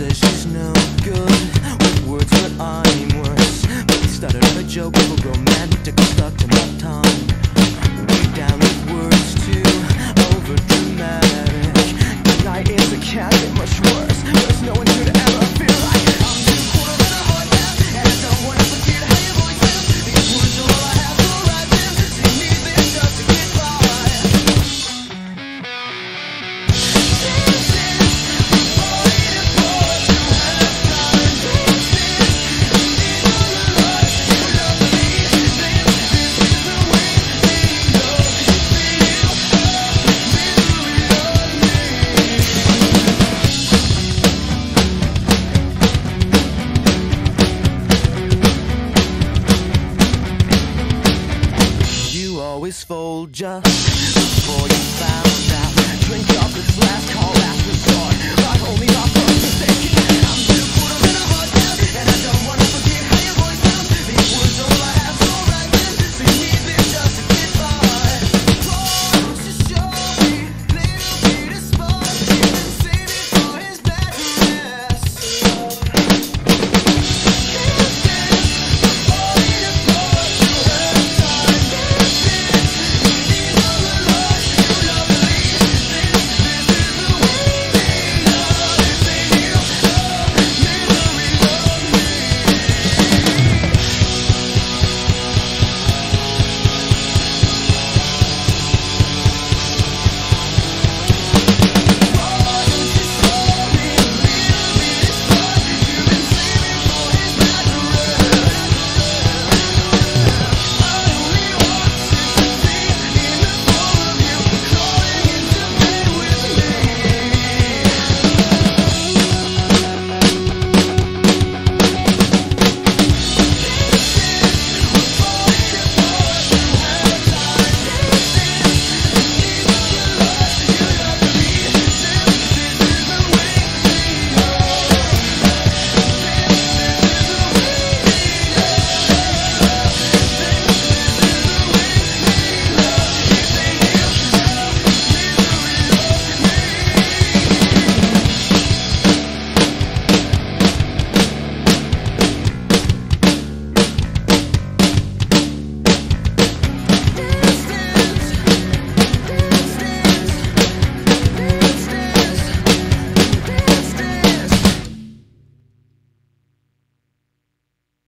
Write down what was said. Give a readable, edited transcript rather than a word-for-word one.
says she's no good with words, but I'm worse. But we started on a joke of a romantic stuck to my tongue. Way down with words too over dramatic. Tonight is it can't get much worse, but it's no one should ever feel like I'm just quarter of a heart now, and I don't want to forget how your voice sounds. These words are all I have to write them, so you need this just to get by. Always fold just